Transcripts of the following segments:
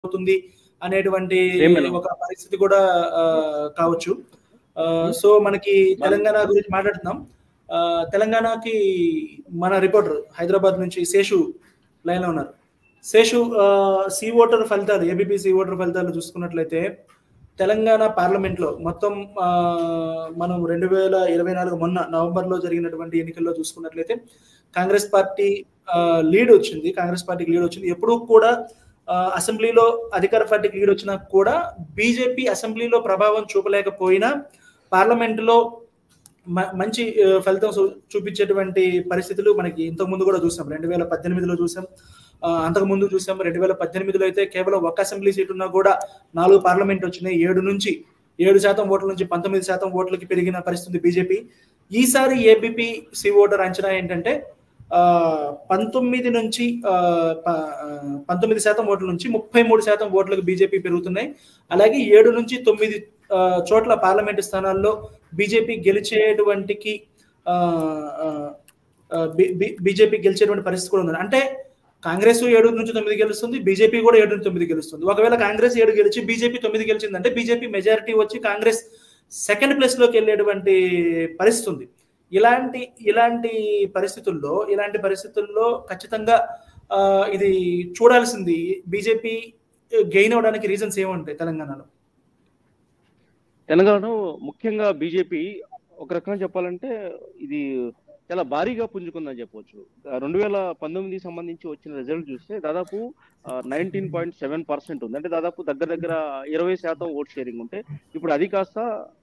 అవుతుంది అనేటువంటి same madam. ఒక పరిస్థితి కూడా కావచ్చు. సో మనకి తెలంగాణ గురించి మాట్లాడుతున్నాం. తెలంగాణకి మన రిపోర్టర్ హైదరాబాద్ నుంచి శేషు లైన్ లో ఉన్నారు. శేషు, సి ఓటర్ ఫలితాలు, ఏబీపీ సి ఓటర్ ఫలితాలు చూసుకున్నట్లయితే తెలంగాణ పార్లమెంట్ లో మొత్తం మనం 2024 మొన్న నవంబర్ లో జరిగినటువంటి ఎన్నికల్లో చూసుకున్నట్లయితే కాంగ్రెస్ పార్టీ లీడ్ వచ్చింది. కాంగ్రెస్ పార్టీకి లీడ్ వచ్చింది. ఎప్పుడూ కూడా అసెంబ్లీలో అధికార పార్టీకి లీడ్ వచ్చినా కూడా బీజేపీ అసెంబ్లీలో ప్రభావం చూపలేకపోయినా పార్లమెంటులో మంచి ఫలితం చూపించేటువంటి పరిస్థితులు మనకి ఇంతకు ముందు కూడా చూసాం. 2018లో చూసాం, అంతకుముందు చూసాం. 2018లో అయితే కేవలం ఒక అసెంబ్లీ సీట్ ఉన్నా కూడా 4 పార్లమెంట్ వచ్చినాయి. 7% ఓట్ల నుంచి 19% ఓట్లకి పెరిగిన పరిస్థితి బీజేపీ. ఈసారి ఏబీపీ సి ఓటర్ అంచనా ఏంటంటే 19% ఓట్ల నుంచి 33% ఓట్లకు బీజేపీ పెరుగుతున్నాయి. అలాగే 7 నుంచి 9 చోట్ల పార్లమెంటు స్థానాల్లో బీజేపీ గెలిచేటువంటి పరిస్థితి కూడా ఉంది. అంటే కాంగ్రెస్ 7 నుంచి 9 గెలుస్తుంది, బీజేపీ కూడా 7 నుంచి 9 గెలుస్తుంది. ఒకవేళ కాంగ్రెస్ 7 గెలిచి బీజేపీ 9 గెలిచిందంటే బీజేపీ మెజారిటీ వచ్చి కాంగ్రెస్ సెకండ్ ప్లేస్ లోకి వెళ్ళేటువంటి పరిస్థితి ఉంది. ఇలాంటి పరిస్థితుల్లో ఖచ్చితంగా ఇది చూడాల్సింది. బీజేపీ గెయిన్ అవడానికి రీజన్స్ ఏముంటాయి తెలంగాణలో? తెలంగాణలో ముఖ్యంగా బీజేపీ ఒక రకంగా చెప్పాలంటే ఇది చాలా భారీగా పుంజుకుందని చెప్పవచ్చు. 2019 సంబంధించి వచ్చిన రిజల్ట్ చూస్తే దాదాపు 19.7% ఉంది. అంటే దాదాపు దగ్గర 20% ఓట్ షేరింగ్ ఉంటే ఇప్పుడు అది కాస్త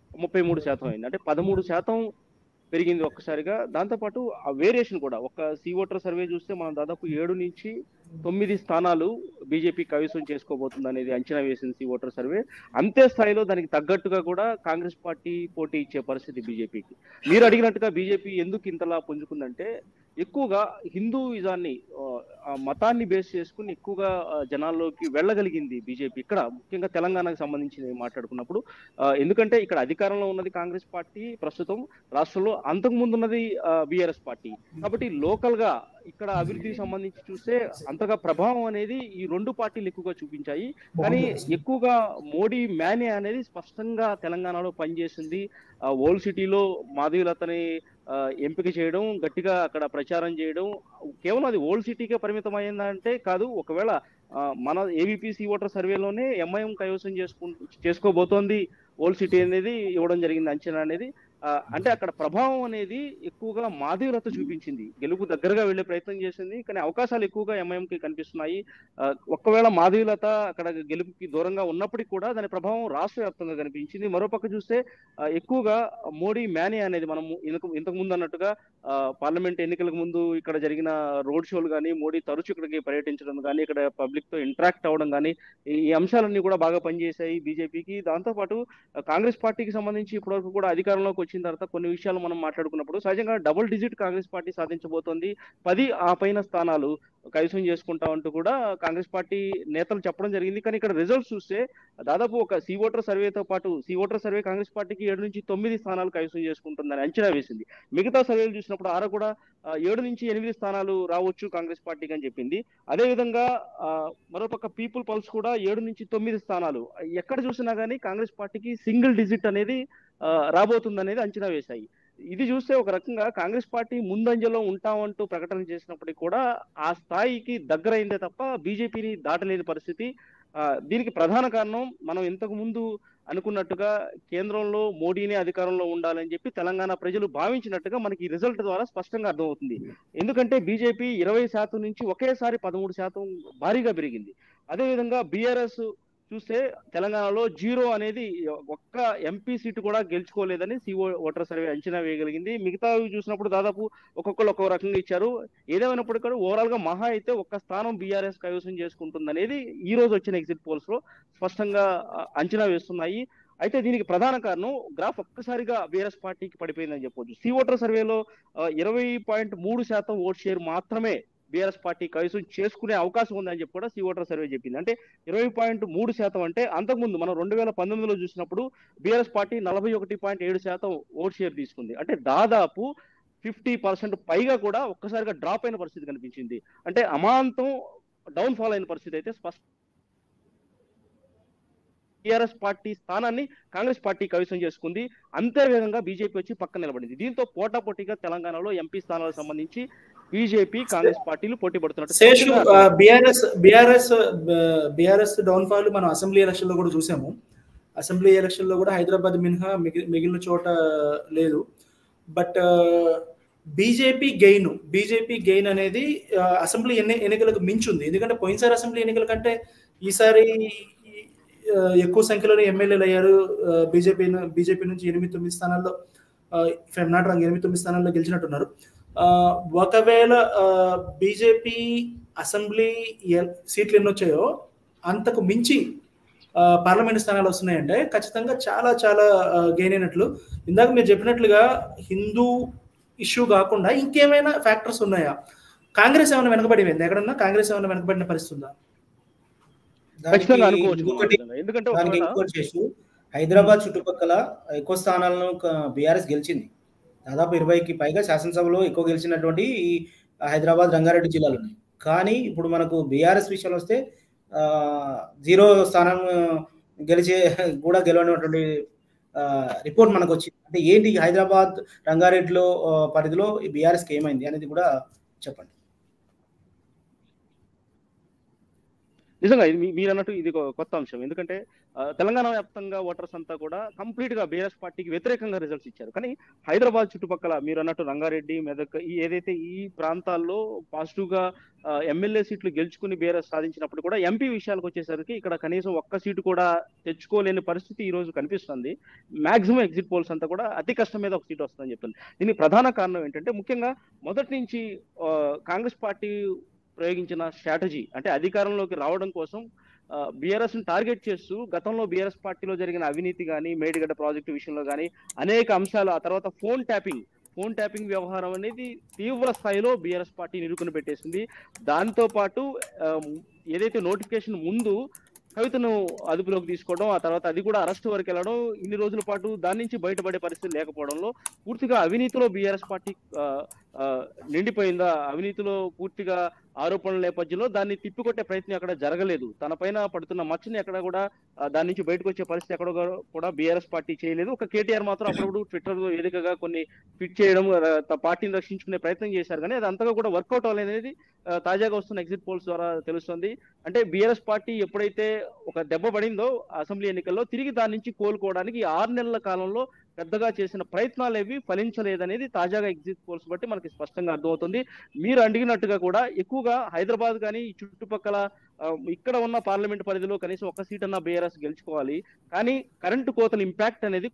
33% అయింది. అంటే 13% పెరిగింది ఒక్కసారిగా. దాంతోపాటు ఆ వేరియేషన్ కూడా ఒక సి ఓటర్ సర్వే చూస్తే మనం దాదాపు 7 నుంచి 9 స్థానాలు బీజేపీ కైవసం చేసుకోబోతుంది అనేది అంచనా వేసింది సి ఓటర్ సర్వే. అంతే స్థాయిలో దానికి తగ్గట్టుగా కూడా కాంగ్రెస్ పార్టీ పోటీ ఇచ్చే పరిస్థితి బీజేపీకి. మీరు అడిగినట్టుగా బీజేపీ ఎందుకు ఇంతలా పుంజుకుందంటే ఎక్కువగా హిందూయిజాన్ని, మతాన్ని బేస్ చేసుకుని ఎక్కువగా జనాల్లోకి వెళ్ళగలిగింది బీజేపీ ఇక్కడ, ముఖ్యంగా తెలంగాణకు సంబంధించి మాట్లాడుకున్నప్పుడు. ఎందుకంటే ఇక్కడ అధికారంలో ఉన్నది కాంగ్రెస్ పార్టీ, ప్రస్తుతం రాష్ట్రంలో అంతకు ముందు ఉన్నది బీఆర్ఎస్ పార్టీ. కాబట్టి లోకల్ గా ఇక్కడ అభివృద్ధికి సంబంధించి చూస్తే అంతగా ప్రభావం అనేది ఈ 2 పార్టీలు ఎక్కువగా చూపించాయి. కానీ ఎక్కువగా మోడీ మేనే అనేది స్పష్టంగా తెలంగాణలో పనిచేసింది. ఓల్డ్ సిటీలో మాధవీలతని ఎంపిక చేయడం, గట్టిగా అక్కడ ప్రచారం చేయడం, కేవలం అది ఓల్డ్ సిటీకే పరిమితం అయిందంటే కాదు. ఒకవేళ మన ఏబీపీ ఓటర్ సర్వేలోనే ఎంఐఎం కైవసం చేసుకోబోతోంది ఓల్డ్ సిటీ అనేది ఇవ్వడం జరిగింది అంచనా అనేది. అంటే అక్కడ ప్రభావం అనేది ఎక్కువగా మాధవీలత చూపించింది. గెలుపు దగ్గరగా వెళ్లే ప్రయత్నం చేసింది, కానీ అవకాశాలు ఎక్కువగా ఎంఐఎంకి కనిపిస్తున్నాయి. ఒక్కవేళ మాధవీలత అక్కడ గెలుపుకి దూరంగా ఉన్నప్పటికీ కూడా దాని ప్రభావం రాష్ట్ర వ్యాప్తంగా కనిపించింది. మరోపక్క చూస్తే ఎక్కువగా మోడీ మేనే అనేది మనం ఇంతకు ముందు అన్నట్టుగా పార్లమెంట్ ఎన్నికలకు ముందు ఇక్కడ జరిగిన రోడ్ షోలు కానీ, మోడీ తరచు ఇక్కడికి పర్యటించడం కానీ, ఇక్కడ పబ్లిక్ తో ఇంటరాక్ట్ అవ్వడం కానీ, ఈ అంశాలన్నీ కూడా బాగా పనిచేశాయి బీజేపీకి. దాంతోపాటు కాంగ్రెస్ పార్టీకి సంబంధించి ఇప్పటివరకు కూడా అధికారంలోకి వచ్చిన తర్వాత కొన్ని విషయాలు మనం మాట్లాడుకున్నప్పుడు సహజంగా డబుల్ డిజిట్ కాంగ్రెస్ పార్టీ సాధించబోతోంది, 10 ఆ పైన స్థానాలు కైవసం చేసుకుంటామంటూ కూడా కాంగ్రెస్ పార్టీ నేతలు చెప్పడం జరిగింది. కానీ ఇక్కడ రిజల్ట్స్ చూస్తే దాదాపు ఒక సి ఓటర్ సర్వేతో పాటు సి ఓటర్ సర్వే కాంగ్రెస్ పార్టీకి 7 నుంచి 9 స్థానాలు కైవసం చేసుకుంటుందని అంచనా వేసింది. మిగతా సర్వేలు చూసినప్పుడు ఆర కూడా 7 నుంచి 8 స్థానాలు రావచ్చు కాంగ్రెస్ పార్టీకి అని చెప్పింది. అదేవిధంగా మరోపక్క పీపుల్ పల్స్ కూడా 7 నుంచి 9 స్థానాలు, ఎక్కడ చూసినా కానీ కాంగ్రెస్ పార్టీకి సింగిల్ డిజిట్ అనేది రాబోతుంది అనేది అంచనా వేశాయి. ఇది చూస్తే ఒక రకంగా కాంగ్రెస్ పార్టీ ముందంజలో ఉంటామంటూ ప్రకటన చేసినప్పటికీ కూడా ఆ స్థాయికి దగ్గరైందే తప్ప బీజేపీని దాటలేని పరిస్థితి. దీనికి ప్రధాన కారణం మనం ఇంతకు ముందు అనుకున్నట్టుగా కేంద్రంలో మోడీనే అధికారంలో ఉండాలని చెప్పి తెలంగాణ ప్రజలు భావించినట్టుగా మనకి ఈ రిజల్ట్ ద్వారా స్పష్టంగా అర్థమవుతుంది. ఎందుకంటే బీజేపీ 20% నుంచి ఒకేసారి 13% భారీగా పెరిగింది. అదేవిధంగా బీఆర్ఎస్ చూస్తే తెలంగాణలో 0 అనేది ఒక్క ఎంపీ సీటు కూడా గెలుచుకోలేదని సి ఓటర్ సర్వే అంచనా వేయగలిగింది. మిగతా చూసినప్పుడు దాదాపు ఒక్కొక్కరు ఒక్కొక్క రకంగా ఇచ్చారు. ఏదేమైనప్పటికీ కూడా ఓవరాల్ గా మహా అయితే ఒక్క స్థానం బీఆర్ఎస్ కైవసం చేసుకుంటుంది అనేది ఈ రోజు వచ్చిన ఎగ్జిట్ పోల్స్ లో స్పష్టంగా అంచనా వేస్తున్నాయి. అయితే దీనికి ప్రధాన కారణం గ్రాఫ్ ఒక్కసారిగా బీఆర్ఎస్ పార్టీకి పడిపోయిందని చెప్పొచ్చు. సి ఓటర్ సర్వేలో 20.3% ఓట్ షేర్ మాత్రమే బీఆర్ఎస్ పార్టీ కైవసం చేసుకునే అవకాశం ఉందని చెప్పి కూడా సి ఓటర్ సర్వే చెప్పింది. అంటే 20.3% అంటే అంతకుముందు మనం 2019లో చూసినప్పుడు బీఆర్ఎస్ పార్టీ 41.7% ఓట్ షేర్ తీసుకుంది. అంటే దాదాపు 50% పైగా కూడా ఒక్కసారిగా డ్రాప్ అయిన పరిస్థితి కనిపించింది. అంటే అమాంతం డౌన్ ఫాల్ అయిన పరిస్థితి అయితే స్పష్టం టీఆర్ఎస్ పార్టీ స్థానాన్ని కాంగ్రెస్ పార్టీ కైవసం చేసుకుంది. అంతే విధంగా బీజేపీ వచ్చి పక్కన నిలబడింది. దీంతో పోటాపోటీగా తెలంగాణలో ఎంపీ స్థానాలకు సంబంధించి బీజేపీ కాంగ్రెస్ పార్టీలు పోటీ పడుతున్నట్టు బీఆర్ఎస్ డౌన్ ఫాల్ మనం అసెంబ్లీ ఎలక్షన్ లో కూడా చూసాము. అసెంబ్లీ ఎలక్షన్ లో కూడా హైదరాబాద్ మినహా మిగిలిన చోట లేదు. బట్ బీజేపీ గెయిన్ అనేది అసెంబ్లీ ఎన్నికలకు మించుంది. ఎందుకంటే పోయినసారి అసెంబ్లీ ఎన్నికల కంటే ఈసారి ఎక్కువ సంఖ్యలోనే ఎమ్మెల్యేలు అయ్యారు. బీజేపీ నుంచి 8-9 స్థానాల్లో, 8-9 స్థానాల్లో గెలిచినట్టున్నారు. ఒకవేళ బీజేపీ అసెంబ్లీ సీట్లు ఎన్ని వచ్చాయో అంతకు మించి పార్లమెంట్ స్థానాలు వస్తున్నాయంటే ఖచ్చితంగా చాలా చాలా గెయిన్ అయినట్లు. ఇందాక మీరు చెప్పినట్లుగా హిందూ ఇష్యూ కాకుండా ఇంకేమైనా ఫ్యాక్టర్స్ ఉన్నాయా? కాంగ్రెస్ ఏమైనా వెనకబడిపోయింది? ఎక్కడన్నా కాంగ్రెస్ ఏమైనా వెనకబడిన పరిస్థితి ఉందా? హైదరాబాద్ చుట్టుపక్కల ఎక్కువ స్థానాలను బీఆర్ఎస్ గెలిచింది. దాదాపు 20కి పైగా శాసనసభలో ఎక్కువ గెలిచినటువంటి హైదరాబాద్, రంగారెడ్డి జిల్లాలు ఉన్నాయి. కానీ ఇప్పుడు మనకు బీఆర్ఎస్ విషయంలో వస్తే 0 స్థానం గెలవనటువంటి రిపోర్ట్ మనకు వచ్చింది. అంటే ఏంటి హైదరాబాద్, రంగారెడ్డిలో పరిధిలో బీఆర్ఎస్కి ఏమైంది అనేది కూడా చెప్పండి. నిజంగా ఇది మీరు అన్నట్టు ఇది కొత్త అంశం. ఎందుకంటే తెలంగాణ వ్యాప్తంగా ఓటర్స్ అంతా కూడా కంప్లీట్ గా బీఆర్ఎస్ పార్టీకి వ్యతిరేకంగా రిజల్ట్స్ ఇచ్చారు. కానీ హైదరాబాద్ చుట్టుపక్కల మీరు అన్నట్టు రంగారెడ్డి, మెదక్ ఏదైతే ఈ ప్రాంతాల్లో పాజిటివ్ గా ఎమ్మెల్యే సీట్లు గెలుచుకుని బీఆర్ఎస్ సాధించినప్పుడు కూడా ఎంపీ విషయాలకు వచ్చేసరికి ఇక్కడ కనీసం ఒక్క సీటు కూడా తెచ్చుకోలేని పరిస్థితి ఈ రోజు కనిపిస్తుంది. మాక్సిమం ఎగ్జిట్ పోల్స్ అంతా కూడా అతి కష్టం మీద ఒక సీట్ వస్తుందని చెప్తుంది. దీనికి ప్రధాన కారణం ఏంటంటే ముఖ్యంగా మొదటి నుంచి కాంగ్రెస్ పార్టీ ప్రయోగించిన స్ట్రాటజీ అంటే అధికారంలోకి రావడం కోసం బీఆర్ఎస్ ని టార్గెట్ చేస్తూ గతంలో బీఆర్ఎస్ పార్టీలో జరిగిన అవినీతి కానీ, మేడిగడ్డ ప్రాజెక్టు విషయంలో కానీ అనేక అంశాలు, ఆ తర్వాత ఫోన్ ట్యాపింగ్ వ్యవహారం అనేది తీవ్ర స్థాయిలో బీఆర్ఎస్ పార్టీ నిరూపణ పెట్టేసింది. దాంతో పాటు ఏదైతే నోటిఫికేషన్ ముందు కవితను అదుపులోకి తీసుకోవడం, ఆ తర్వాత అది కూడా అరెస్ట్ వరకు వెళ్ళడం, ఇన్ని రోజుల పాటు దాని నుంచి బయటపడే పరిస్థితి లేకపోవడంలో పూర్తిగా అవినీతిలో బీఆర్ఎస్ పార్టీ నిండిపోయిందా, అవినీతిలో పూర్తిగా ఆరోపణల నేపథ్యంలో దాన్ని తిప్పికొట్టే ప్రయత్నం ఎక్కడ జరగలేదు. తన పైన పడుతున్న మచ్చని ఎక్కడ కూడా దాని నుంచి బయటకు వచ్చే పరిస్థితి ఎక్కడ కూడా బీఆర్ఎస్ పార్టీ చేయలేదు. ఒక కేటీఆర్ మాత్రం అప్పుడప్పుడు ట్విట్టర్ వేదికగా కొన్ని ట్వీట్ చేయడం, పార్టీని రక్షించుకునే ప్రయత్నం చేశారు. కానీ అది అంతగా కూడా వర్కౌట్ అవ్వలేదనేది తాజాగా వస్తున్న ఎగ్జిట్ పోల్స్ ద్వారా తెలుస్తుంది. అంటే బీఆర్ఎస్ పార్టీ ఎప్పుడైతే ఒక దెబ్బ పడిందో అసెంబ్లీ ఎన్నికల్లో, తిరిగి దాని నుంచి కోలుకోవడానికి 6 నెలల కాలంలో పెద్దగా చేసిన ప్రయత్నాలు ఏవి ఫలించలేదనేది తాజాగా ఎగ్జిట్ పోల్స్ బట్టి మనకి స్పష్టంగా అర్థమవుతుంది. మీరు అడిగినట్టుగా కూడా ఎక్కువగా హైదరాబాద్ కానీ చుట్టుపక్కల ఇక్కడ ఉన్న పార్లమెంట్ పరిధిలో కనీసం ఒక్క సీట్ అన్న బీఆర్ఎస్ గెలుచుకోవాలి. కానీ కరెంటు కోతల ఇంపాక్ట్ అనేది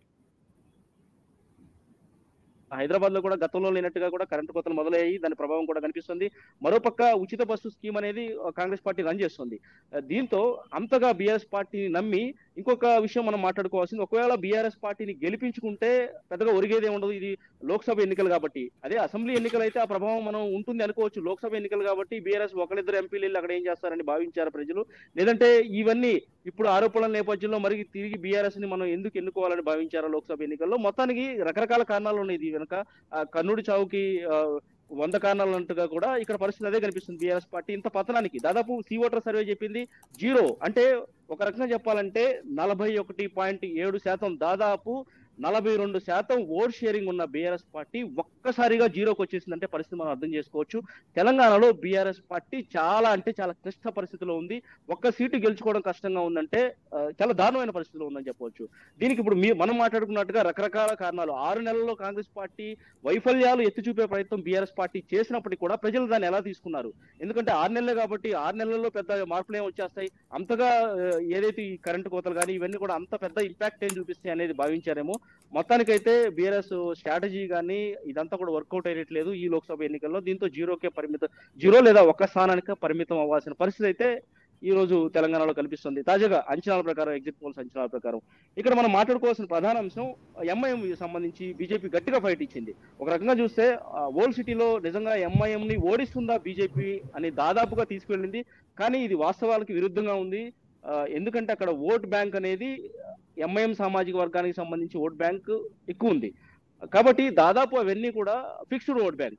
హైదరాబాద్ లో కూడా గతంలో లేనట్టుగా కూడా కరెంటు కోతలు మొదలయ్యాయి. దాని ప్రభావం కూడా కనిపిస్తుంది. మరోపక్క ఉచిత బస్సు స్కీమ్ అనేది కాంగ్రెస్ పార్టీ రన్ చేస్తుంది. దీంతో అంతగా బీఆర్ఎస్ పార్టీని నమ్మి ఇంకొక విషయం మనం మాట్లాడుకోవాల్సింది, ఒకవేళ బీఆర్ఎస్ పార్టీని గెలిపించుకుంటే పెద్దగా ఒరిగేదే ఉండదు. ఇది లోక్సభ ఎన్నికలు కాబట్టి. అదే అసెంబ్లీ ఎన్నికలు అయితే ఆ ప్రభావం మనం ఉంటుంది అనుకోవచ్చు. లోక్సభ ఎన్నికలు కాబట్టి బీఆర్ఎస్ ఒకరిద్దరు ఎంపీలు వెళ్ళి అక్కడ ఏం చేస్తారని భావించారు ప్రజలు. లేదంటే ఇవన్నీ ఇప్పుడు ఆరోపణల నేపథ్యంలో మరి తిరిగి బీఆర్ఎస్ ని మనం ఎందుకు ఎన్నుకోవాలని భావించారో లోక్సభ ఎన్నికల్లో. మొత్తానికి రకరకాల కారణాలు ఉన్నాయి. ఇది కనుక కర్నూలు చావుకి 100 కారణాలు అన్నట్టుగా కూడా ఇక్కడ పరిస్థితి అదే కనిపిస్తుంది. బీఆర్ఎస్ పార్టీ ఇంత పతనానికి దాదాపు సి ఓటర్ సర్వే చెప్పింది 0. అంటే ఒక రకంగా చెప్పాలంటే 41.7%, దాదాపు 42% ఓట్ షేరింగ్ ఉన్న బీఆర్ఎస్ పార్టీ ఒక్కసారిగా 0కి వచ్చేసిందంటే పరిస్థితి మనం అర్థం చేసుకోవచ్చు. తెలంగాణలో బీఆర్ఎస్ పార్టీ చాలా అంటే చాలా క్లిష్ట పరిస్థితిలో ఉంది. ఒక్క సీటు గెలుచుకోవడం కష్టంగా ఉందంటే చాలా దారుణమైన పరిస్థితిలో ఉందని చెప్పవచ్చు. దీనికి ఇప్పుడు మనం మాట్లాడుకున్నట్టుగా రకరకాల కారణాలు. 6 నెలల్లో కాంగ్రెస్ పార్టీ వైఫల్యాలు ఎత్తి చూపే ప్రయత్నం బీఆర్ఎస్ పార్టీ చేసినప్పటికీ కూడా ప్రజలు దాన్ని ఎలా తీసుకున్నారు? ఎందుకంటే 6 నెలలే కాబట్టి 6 నెలల్లో పెద్ద మార్పులు ఏమి వచ్చేస్తాయి, అంతగా ఏదైతే ఈ కరెంటు కోతలు కానీ ఇవన్నీ కూడా అంత పెద్ద ఇంపాక్ట్ ఏం చూపిస్తాయి అనేది భావించారేమో. మొత్తానికైతే బీఆర్ఎస్ స్ట్రాటజీ కానీ ఇదంతా కూడా వర్కౌట్ అయ్యట్లేదు ఈ లోక్సభ ఎన్నికల్లో. దీంతో 0 లేదా 1 స్థానానికి పరిమితం అవ్వాల్సిన పరిస్థితి అయితే ఈ రోజు తెలంగాణలో కనిపిస్తుంది. తాజాగా అంచనాల ప్రకారం, ఎగ్జిట్ పోల్స్ అంచనాల ప్రకారం ఇక్కడ మనం మాట్లాడుకోవాల్సిన ప్రధాన అంశం ఎంఐఎం సంబంధించి బీజేపీ గట్టిగా ఫైట్ ఇచ్చింది. ఒక రకంగా చూస్తే ఓల్డ్ సిటీలో నిజంగా ఎంఐఎం ని ఓడిస్తుందా బీజేపీ అని దాదాపుగా తీసుకువెళ్ళింది. కానీ ఇది వాస్తవాలకు విరుద్ధంగా ఉంది. ఎందుకంటే అక్కడ ఓట్ బ్యాంక్ అనేది ఎంఐఎం సామాజిక వర్గానికి సంబంధించి ఓట్ బ్యాంక్ ఎక్కువ ఉంది. కాబట్టి దాదాపు అవన్నీ కూడా ఫిక్స్డ్ ఓట్ బ్యాంక్.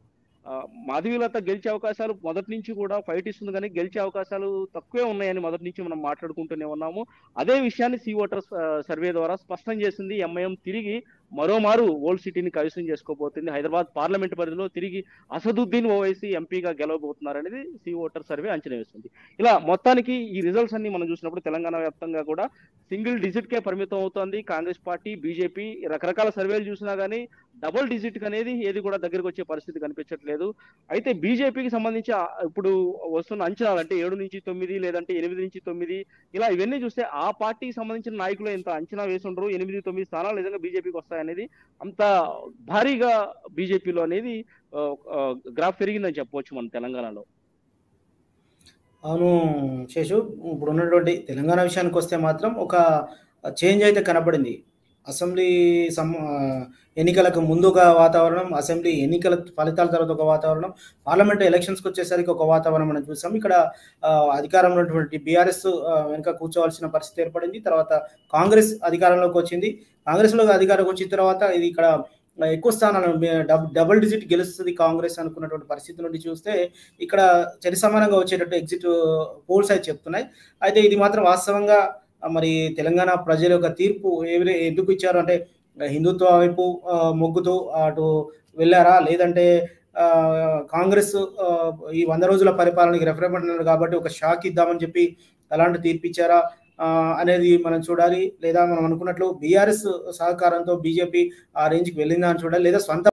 మాధవీలత గెలిచే అవకాశాలు మొదటి నుంచి కూడా ఫైట్ ఇస్తుంది, కానీ గెలిచే అవకాశాలు తక్కువే ఉన్నాయని మొదటి నుంచి మనం మాట్లాడుకుంటూనే ఉన్నాము. అదే విషయాన్ని సీ ఓటర్స్ సర్వే ద్వారా స్పష్టం చేసింది. ఎంఐఎం తిరిగి మరోమారు ఓల్డ్ సిటీని కైవసం చేసుకోబోతుంది. హైదరాబాద్ పార్లమెంట్ పరిధిలో తిరిగి అసదుద్దీన్ ఓవైసీ ఎంపీగా గెలవబోతున్నారనేది సీ ఓటర్ సర్వే అంచనా వేస్తుంది. ఇలా మొత్తానికి ఈ రిజల్ట్స్ అన్ని మనం చూసినప్పుడు తెలంగాణ వ్యాప్తంగా కూడా సింగిల్ డిజిట్ కే పరిమితం అవుతోంది. కాంగ్రెస్ పార్టీ, బీజేపీ రకరకాల సర్వేలు చూసినా కానీ డబుల్ డిజిట్ అనేది ఏది కూడా దగ్గరకు వచ్చే పరిస్థితి కనిపించట్లేదు. అయితే బీజేపీకి సంబంధించి ఇప్పుడు వస్తున్న అంచనాలు అంటే 7 నుంచి 9 లేదంటే 8 నుంచి 9 ఇలా ఇవన్నీ చూస్తే ఆ పార్టీకి సంబంధించిన నాయకులు ఎంత అంచనా వేసుండ్రు 8-9 స్థానాలు నిజంగా బీజేపీకి వస్తాయనేది అంత భారీగా బీజేపీలో అనేది గ్రాఫ్ పెరిగిందని చెప్పవచ్చు మన తెలంగాణలో. అవును శేషు, ఇప్పుడు ఉన్నటువంటి తెలంగాణ విషయానికి వస్తే మాత్రం ఒక చేంజ్ అయితే కనపడింది. అసెంబ్లీ ఎన్నికలకు ముందు ఒక వాతావరణం, అసెంబ్లీ ఎన్నికల ఫలితాల తర్వాత ఒక వాతావరణం, పార్లమెంట్ ఎలక్షన్స్కి వచ్చేసరికి ఒక వాతావరణం మనం చూసాం. ఇక్కడ అధికారంలో ఉన్నటువంటి బీఆర్ఎస్ వెనుక కూర్చోవలసిన పరిస్థితి ఏర్పడింది. తర్వాత కాంగ్రెస్ అధికారంలోకి వచ్చింది. కాంగ్రెస్లో అధికారంలోకి వచ్చిన తర్వాత ఇది ఇక్కడ ఎక్కువ స్థానాలు డబుల్ డిజిట్ గెలుస్తుంది కాంగ్రెస్ అనుకున్నటువంటి పరిస్థితి నుండి చూస్తే ఇక్కడ చరి సమానంగా వచ్చేటట్టు ఎగ్జిట్ పోల్స్ అయితే చెప్తున్నాయి. అయితే ఇది మాత్రం వాస్తవంగా మరి తెలంగాణ ప్రజల యొక్క తీర్పు ఎందుకు ఇచ్చారు అంటే హిందుత్వ వైపు మొగ్గుతూ అటు వెళ్ళారా, లేదంటే కాంగ్రెస్ ఈ 100 రోజుల పరిపాలనకి రెఫరెండం అన్నారు కాబట్టి ఒక షాక్ ఇద్దామని చెప్పి అలాంటి తీర్పు ఇచ్చారా అనేది మనం చూడాలి. లేదా మనం అనుకున్నట్లు బీఆర్ఎస్ సహకారంతో బీజేపీ ఆ రేంజ్కి వెళ్ళిందా అని చూడాలి, లేదా స్వంత